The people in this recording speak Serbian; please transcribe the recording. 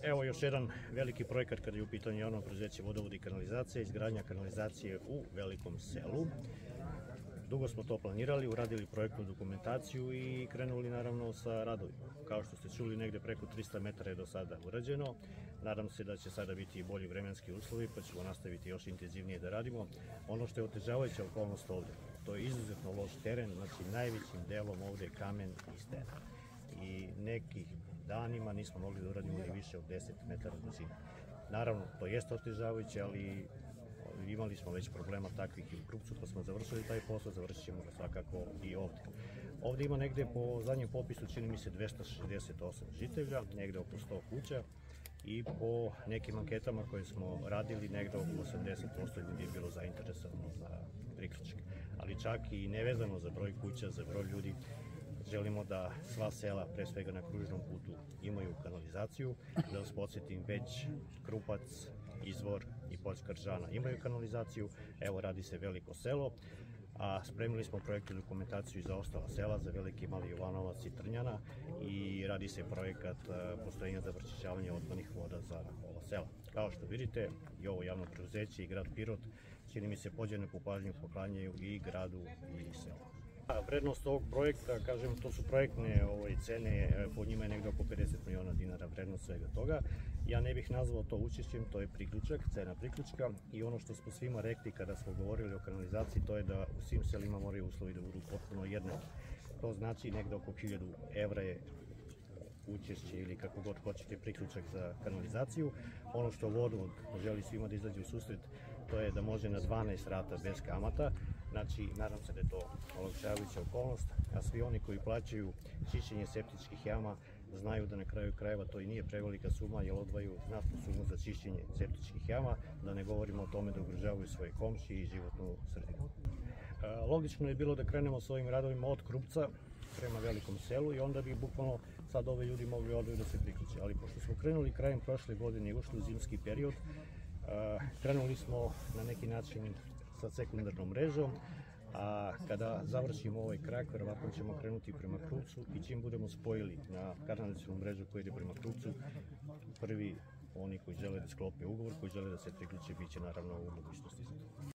Evo još jedan veliki projekat kada je u pitanju javno preduzeće Vodovod i kanalizacija, izgradnja kanalizacije u Velikom Selu. Dugo smo to planirali, uradili projektnu dokumentaciju i krenuli naravno sa radovima. Kao što ste čuli, negde preko 300 metara je do sada urađeno. Nadam se da će sada biti bolji vremenski uslovi, pa ćemo nastaviti još intenzivnije da radimo. Ono što je otežavajuća okolnost ovde, to je izuzetno loš teren, znači najvećim delom ovde je kamen i stena. I nekih danima nismo mogli da uradimo ni više od 10 metara dužine. Naravno, to jeste otežavajuće, ali imali smo već problema takvih i u Krupcu, pa smo završili taj posao, završit ćemo ga svakako i ovde. Ovde ima negde po zadnjem popisu, čini mi se, 268 žitelja, negde oko 100 kuća i po nekim anketama koje smo radili, negde oko 80% ljudi je bilo zainteresovano za priključak. Ali čak i nevezano za broj kuća, za broj ljudi, želimo da sva sela, pre svega na kružnom putu, imaju kanalizaciju. Da vas podsjetim, već Krupac, Izvor i Poljska Ržana imaju kanalizaciju. Evo, radi se Veliko Selo, a spremili smo projektnu dokumentaciju za ostala sela, za Veliki Mali Jovanovac i Trnjana, i radi se projekat postrojenja za prečišćavanje otpadnih voda za ova sela. Kao što vidite, i ovo javno preduzeće i grad Pirot, čini mi se, podjednaku pažnju poklanjaju i gradu i selu. Vrednost ovog projekta, kažem, to su projektne cene, po njima je negde oko 50 miliona dinara vrednost svega toga. Ja ne bih nazvao to učešćem, to je priključak, cena priključka, i ono što smo svima rekli kada smo govorili o kanalizaciji, to je da u svim selima moraju uslovi da budu potpuno jednaki. To znači negde oko 1000 evra je učešće ili kako god hoćete priključak za kanalizaciju. Ono što Vodovod želi svima da izađe u susret, to je da može na 12 rata bez kamata. Znači, nadam se da je to olakšavajuća okolnost, a svi oni koji plaćaju čišćenje septičkih jama znaju da na kraju krajeva to i nije prevelika suma, jer odvaju znatnu sumu za čišćenje septičkih jama, da ne govorimo o tome da ugrožavaju svoje komšije i životnu sredinu. Logično je bilo da krenemo s ovim radovima od Krupca prema Velikom Selu i onda bi bukvalno sad ove ljudi mogli ovde da se priključe. Ali pošto smo krenuli krajem prošle godine i ušli u zimski period, krenuli smo na neki način sa sekundarnom mrežom, a kada završimo ovaj krak, verovatno ćemo krenuti prema Krupcu i čim budemo spojili na kanalizacionu mrežu koja ide prema Krupcu, prvi oni koji žele da sklope ugovor, koji žele da se priključe, bit će naravno u mogućnosti za to.